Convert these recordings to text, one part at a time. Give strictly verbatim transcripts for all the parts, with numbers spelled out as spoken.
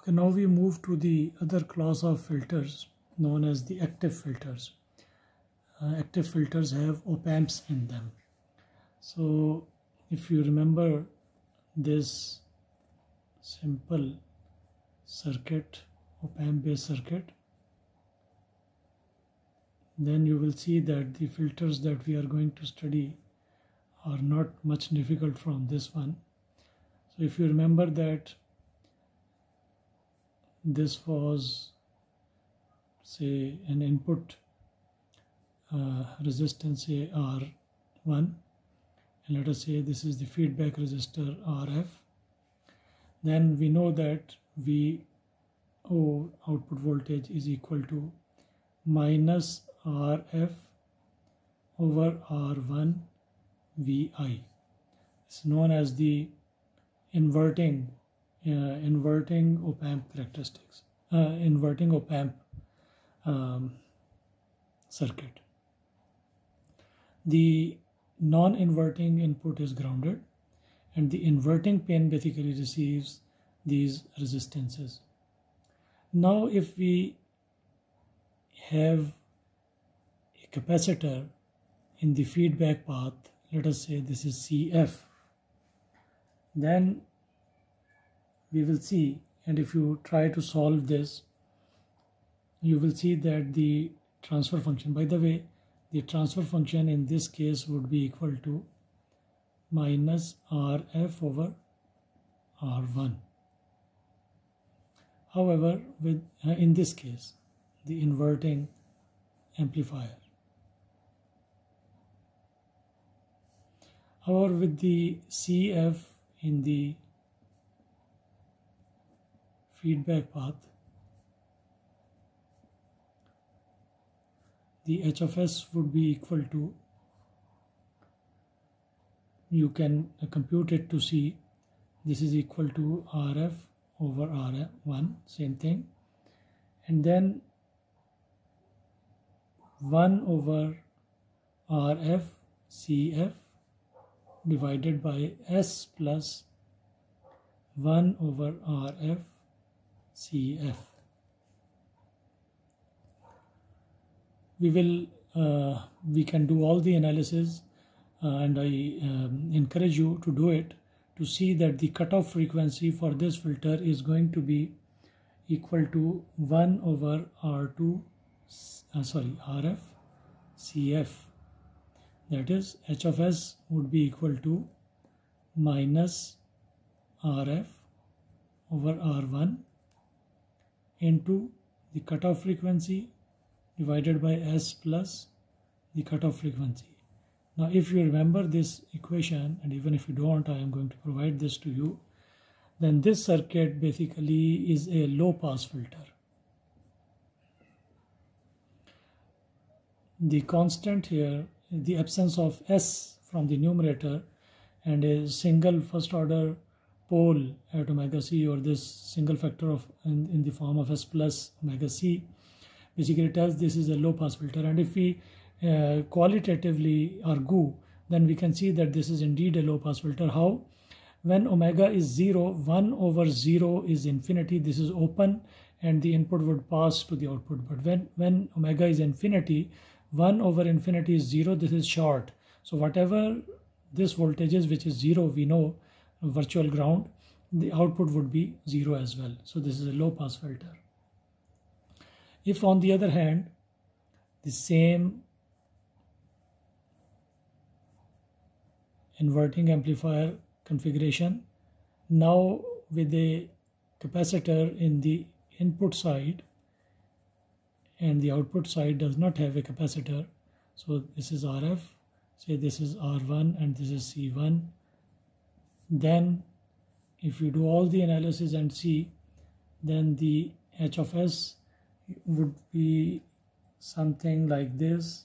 Okay, now we move to the other class of filters known as the active filters. Uh, active filters have op-amps in them. So if you remember this simple circuit, op-amp based circuit, then you will see that the filters that we are going to study are not much difficult from this one. So if you remember that this was, say, an input uh, resistance, say R one, and let us say this is the feedback resistor R F, then we know that V O output voltage is equal to minus R F over R one V I. It's known as the inverting uh, inverting op-amp characteristics, uh, inverting op-amp um, circuit. The non-inverting input is grounded, and the inverting pin basically receives these resistances. Now if we have a capacitor in the feedback path, let us say this is C F, then we will see, and if you try to solve this, you will see that the transfer function, by the way, the transfer function in this case would be equal to minus R F over R one. However, with uh, in this case, the inverting amplifier. However, with the C F in the feedback path, the H of S would be equal to, you can compute it to see, this is equal to R F over R one, same thing, and then one over R F C F divided by S plus one over R F C F. We will, uh, we can do all the analysis, uh, and I um, encourage you to do it to see that the cutoff frequency for this filter is going to be equal to one over R two, uh, sorry, R F C F. That is, H of S would be equal to minus R F over R one into the cutoff frequency divided by S plus the cutoff frequency. Now if you remember this equation, and even if you don't, I am going to provide this to you, then this circuit basically is a low pass filter. The constant here, the absence of S from the numerator, and a single first order pole at omega C, or this single factor of in, in the form of S plus omega C, basically tells this is a low pass filter. And if we uh, qualitatively argue, then we can see that this is indeed a low pass filter. How? When omega is zero, one over zero is infinity, this is open and the input would pass to the output. But when, when omega is infinity, one over infinity is zero, this is short. So whatever this voltage is, which is zero, we know, virtual ground, the output would be zero as well. So this is a low pass filter. If on the other hand, the same inverting amplifier configuration, now with a capacitor in the input side and the output side does not have a capacitor, so this is R F, say this is R one and this is C one, then if you do all the analysis and see, then the H of S would be something like this,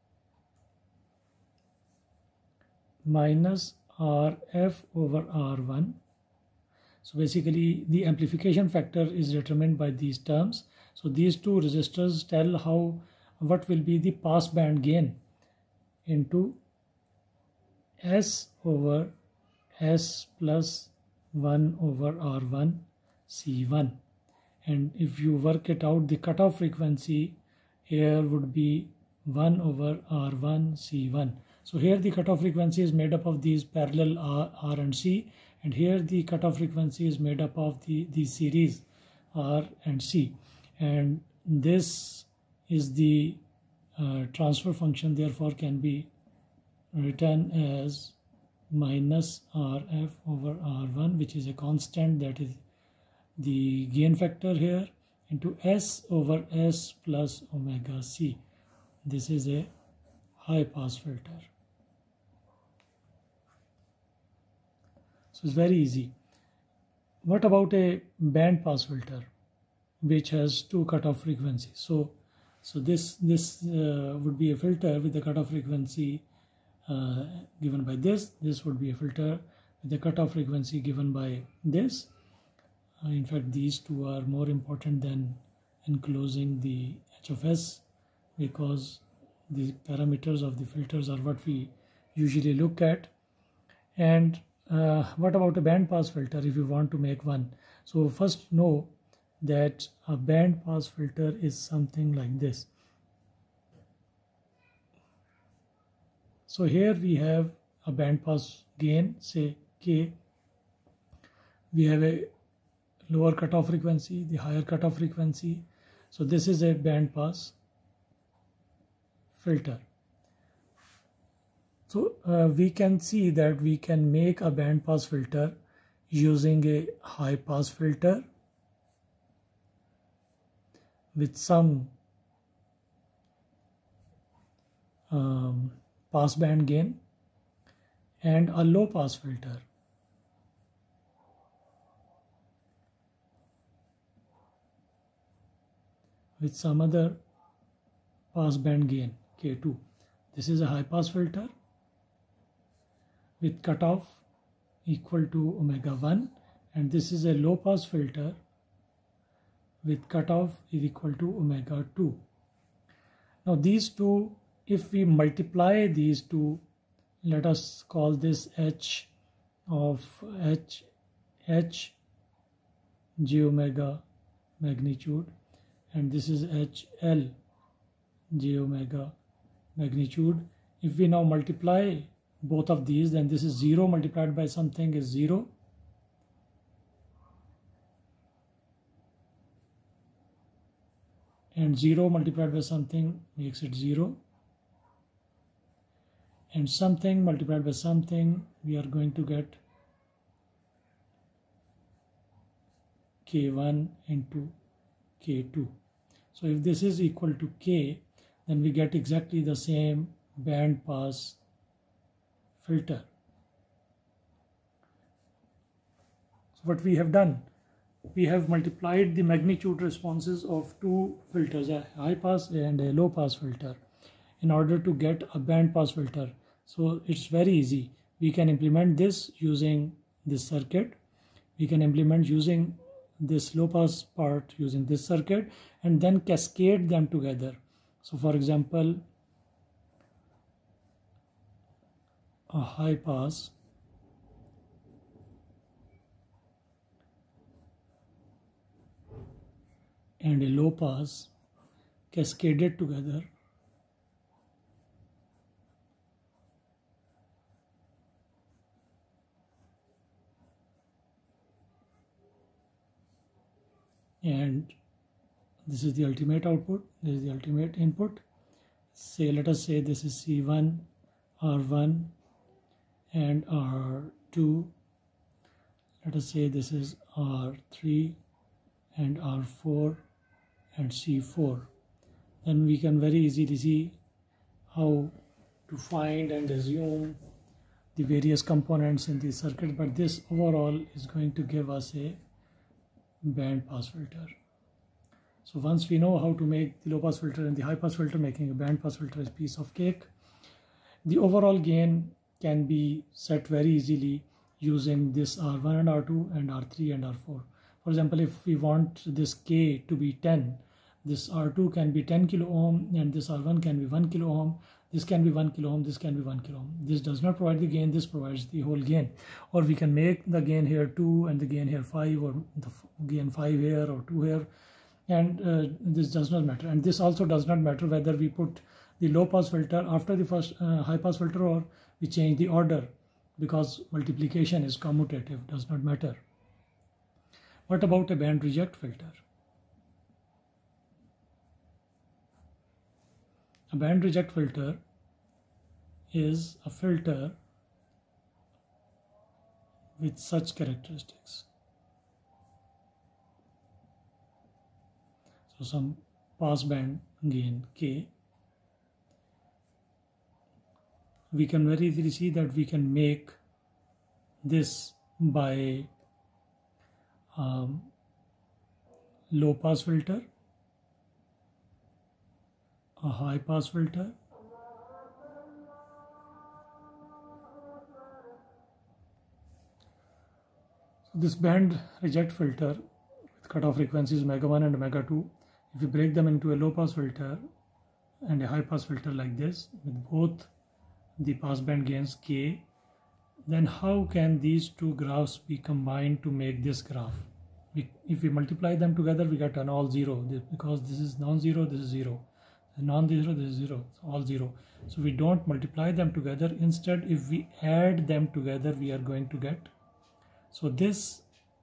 minus R F over R one. So basically the amplification factor is determined by these terms. So these two resistors tell how, what will be the pass band gain into S over S plus one over R one C one. and if you work it out, the cutoff frequency here would be one over R one C one. So here the cutoff frequency is made up of these parallel R, R and C, and here the cutoff frequency is made up of the, the series R and C, and this is the uh, transfer function, therefore can be written as minus R F over R one, which is a constant, that is the gain factor here, into S over S plus omega C. This is a high pass filter. So it's very easy. What about a band pass filter which has two cutoff frequencies? So, so this this uh, would be a filter with the cutoff frequency uh, given by this. This would be a filter with the cutoff frequency given by this. Uh, in fact, these two are more important than enclosing the H of S, because the parameters of the filters are what we usually look at. And uh, what about a band pass filter if you want to make one? So first know that a band pass filter is something like this. So here we have a band pass gain, say K. We have a lower cutoff frequency, the higher cutoff frequency. So this is a band pass filter. So uh, we can see that we can make a band pass filter using a high pass filter with some um, pass band gain, and a low pass filter with some other pass band gain, K two. This is a high pass filter with cutoff equal to omega one, and this is a low pass filter with cutoff is equal to omega two. Now these two, if we multiply these two, let us call this H of H, H j omega magnitude, and this is H L j omega magnitude. If we now multiply both of these, then this is zero multiplied by something is zero, and zero multiplied by something makes it zero, and something multiplied by something, we are going to get K one into K two. So if this is equal to K, then we get exactly the same band pass filter. So what we have done, we have multiplied the magnitude responses of two filters, a high pass and a low pass filter, in order to get a band pass filter. So it's very easy. We can implement this using this circuit. We can implement using this low pass part using this circuit, and then cascade them together. So for example, a high pass and a low pass cascaded together, and this is the ultimate output, this is the ultimate input. Say, let us say this is C one, R one and R two. Let us say this is R three and R four and C four. Then we can very easily see how to find and assume the various components in the circuit, but this overall is going to give us a band pass filter. So once we know how to make the low pass filter and the high pass filter, making a band pass filter is piece of cake. The overall gain can be set very easily using this R one and R two and R three and R four. For example, if we want this K to be ten, this R two can be ten kilo ohm and this R one can be one kilo ohm, This can be one kilo ohm, this can be one kilo ohm. This does not provide the gain, this provides the whole gain. Or we can make the gain here two and the gain here five, or the gain five here or two here, and uh, this does not matter. And this also does not matter whether we put the low pass filter after the first uh, high pass filter, or we change the order, because multiplication is commutative, does not matter. What about a band reject filter? A band reject filter is a filter with such characteristics. So some pass band gain K. We can very easily see that we can make this by um, low pass filter, a high pass filter, so this band reject filter with cutoff frequencies omega one and omega two, if we break them into a low pass filter and a high pass filter like this with both the pass band gains K, then how can these two graphs be combined to make this graph? We, if we multiply them together, we get an all zero, because this is non-zero, this is zero, non-zero, this is zero, so all zero. So we don't multiply them together. Instead, if we add them together, we are going to get, so this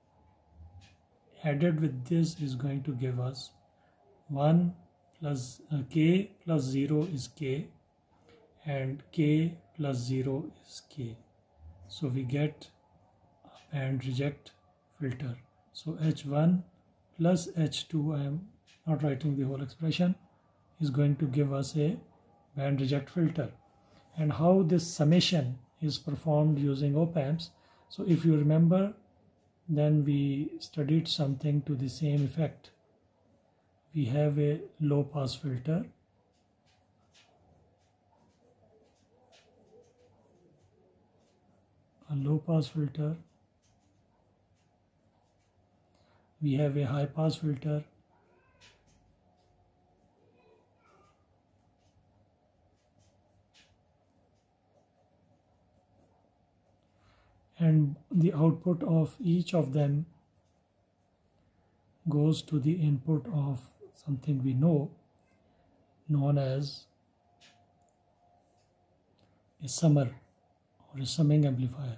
added with this is going to give us one plus uh, K plus zero is K, and K plus zero is K. So we get a band reject filter. So H one plus H two, I am not writing the whole expression, is going to give us a band reject filter. And how this summation is performed using op-amps. So if you remember, then we studied something to the same effect. We have a low pass filter, a low pass filter, we have a high pass filter, and the output of each of them goes to the input of something we know, known as a summer or a summing amplifier.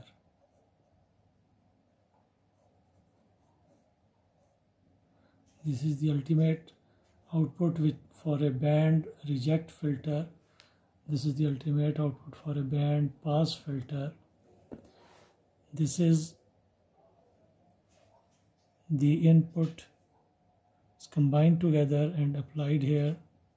This is the ultimate output with for a band reject filter. This is the ultimate output for a band pass filter. This is the input is combined together and applied here.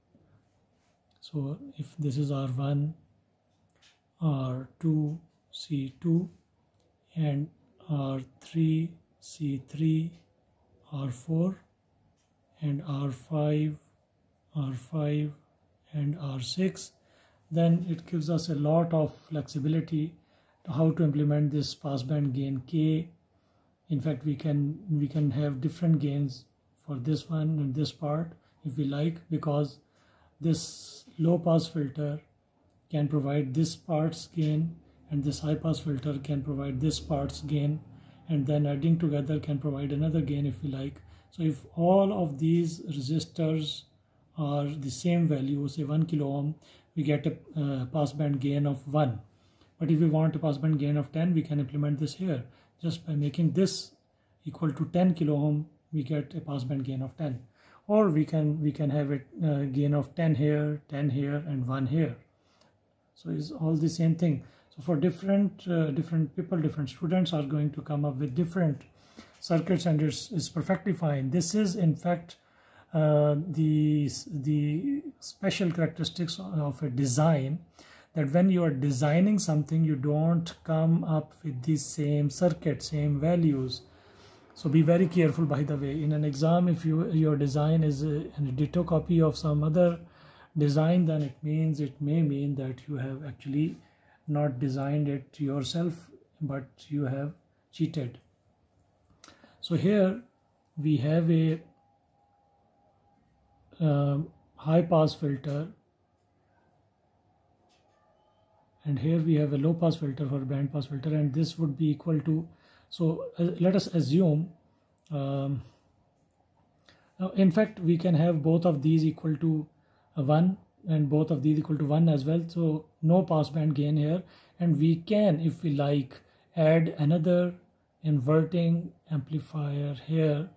So if this is R one, R two, C two, and R three, C three, R four, and R five, R five, and R six, then it gives us a lot of flexibility to how to implement this passband gain K. In fact, we can we can have different gains for this one and this part if we like, because this low pass filter can provide this part's gain and this high pass filter can provide this part's gain, and then adding together can provide another gain if we like. So if all of these resistors are the same value, say one kilo ohm, we get a uh, passband gain of one. But if we want a passband gain of ten, we can implement this here. Just by making this equal to ten kilo ohm, we get a passband gain of ten. Or we can we can have a uh, gain of ten here, ten here, and one here. So it's all the same thing. So for different uh, different people, different students are going to come up with different circuits, and it's, it's perfectly fine. This is in fact uh, the the special characteristics of a design, that when you are designing something, you don't come up with the same circuit, same values. So be very careful, by the way. In an exam, if you your design is a, a ditto copy of some other design, then it means it may mean that you have actually not designed it yourself, but you have cheated. So here we have a uh, high pass filter and here we have a low pass filter for band pass filter, and this would be equal to, so uh, let us assume um, now in fact we can have both of these equal to uh, one and both of these equal to one as well, so no passband gain here, and we can, if we like, add another inverting amplifier here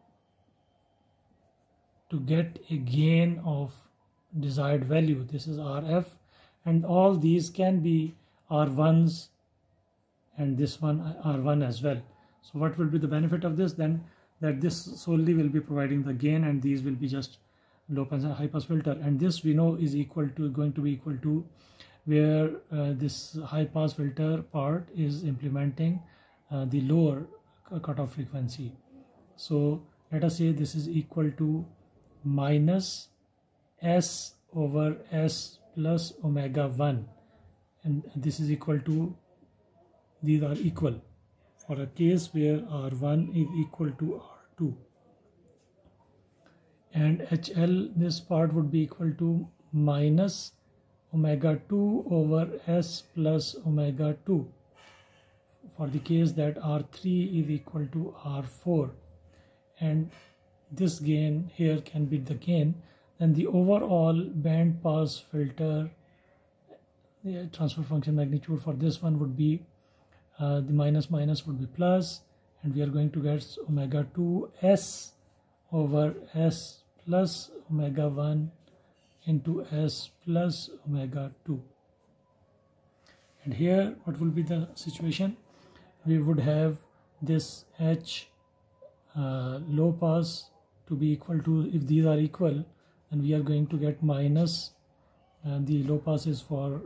to get a gain of desired value. This is R F, and all these can be R ones and this one R one as well. So what will be the benefit of this then? That this solely will be providing the gain, and these will be just low pass and high pass filter, and this we know is equal to going to be equal to where uh, this high pass filter part is implementing uh, the lower cutoff frequency. So let us say this is equal to minus S over S plus omega one, and this is equal to, these are equal for a case where R one is equal to R two, and H L, this part would be equal to minus omega two over S plus omega two for the case that R three is equal to R four, and this gain here can be the gain. Then the overall band pass filter, the transfer function magnitude for this one would be uh, the minus minus would be plus, and we are going to get omega two S over S plus omega one into S plus omega two. And here what will be the situation? We would have this H uh, low pass to be equal to, if these are equal, then we are going to get minus, and the low pass is for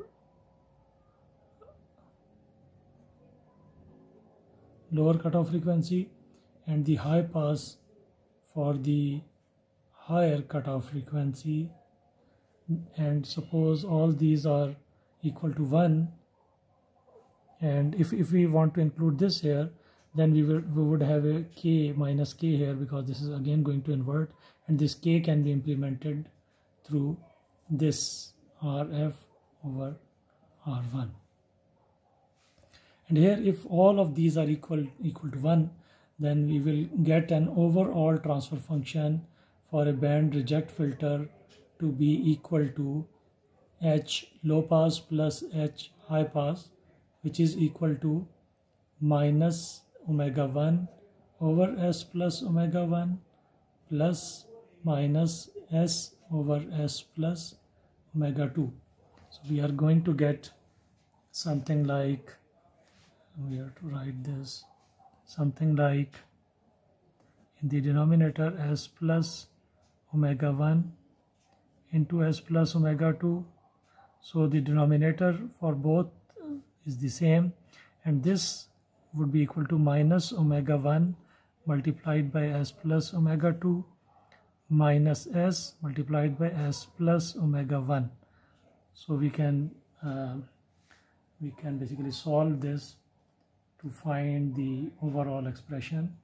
lower cutoff frequency, and the high pass for the higher cutoff frequency. And suppose all these are equal to one, and if, if we want to include this here, then we, will, we would have a k minus k here, because this is again going to invert, and this k can be implemented through this R F over R one. And here if all of these are equal equal to one, then we will get an overall transfer function for a band reject filter to be equal to H low pass plus H high pass, which is equal to minus omega one over S plus omega one plus minus S over S plus omega two. So we are going to get something like, we have to write this, something like in the denominator S plus omega one into S plus omega two. So the denominator for both is the same, and this would be equal to minus omega one multiplied by S plus omega two minus S multiplied by S plus omega one. So we can uh, we can basically solve this to find the overall expression.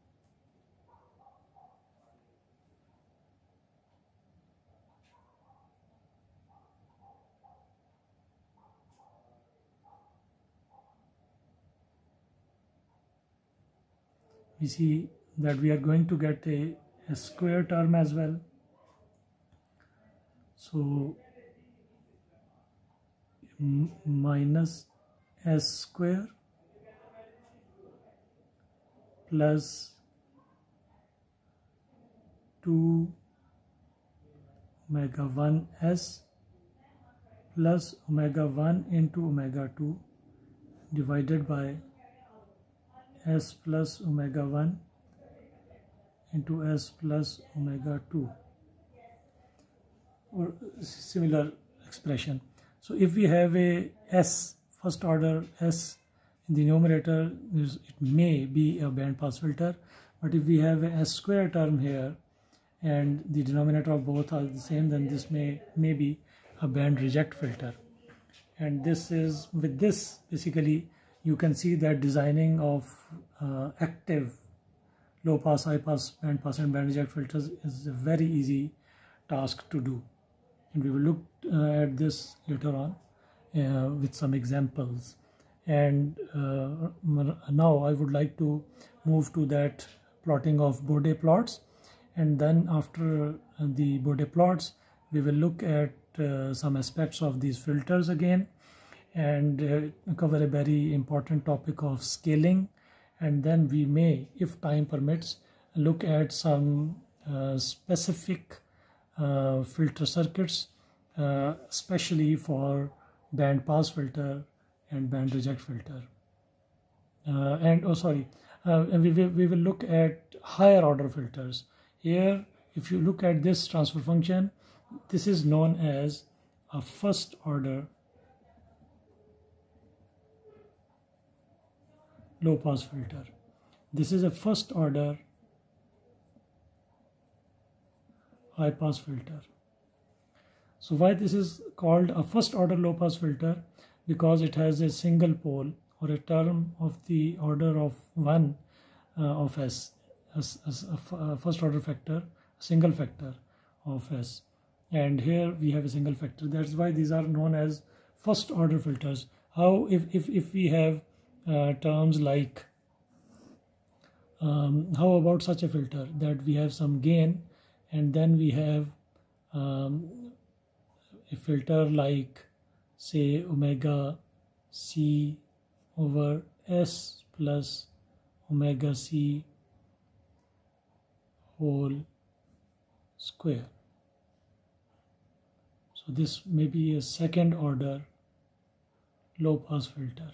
We see that we are going to get a, a square term as well. So minus S square plus two omega one S plus omega one into omega two divided by S plus omega one into S plus omega two, or similar expression. So if we have a S, first order S in the numerator, it may be a band pass filter, but if we have a S square term here and the denominator of both are the same, then this may, may be a band reject filter. And this is, with this basically you can see that designing of uh, active low pass, high pass, band pass and band reject filters is a very easy task to do, and we will look uh, at this later on. uh, with some examples. And uh, now I would like to move to that plotting of Bode plots, and then after the Bode plots we will look at uh, some aspects of these filters again, and uh, cover a very important topic of scaling, and then we may, if time permits, look at some uh, specific uh, filter circuits, uh, especially for band pass filter and band reject filter. Uh, and oh sorry, uh, we, will, we will look at higher order filters. Here, if you look at this transfer function, this is known as a first order low pass filter. This is a first order high pass filter. So why this is called a first order low pass filter? Because it has a single pole or a term of the order of one uh, of S, as, as a, a first order factor, a single factor of S. And here we have a single factor. That's why these are known as first order filters. How if, if, if we have uh, terms like, um, how about such a filter that we have some gain, and then we have um, a filter like, say, omega c over S plus omega c whole square. So this may be a second order low pass filter.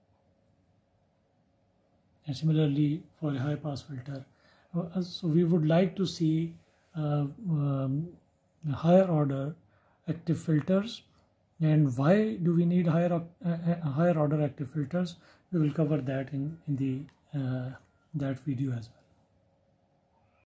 And similarly for a high pass filter. Uh, so we would like to see uh, um, higher order active filters. And why do we need higher uh, higher order active filters? We will cover that in in the uh, that video as well.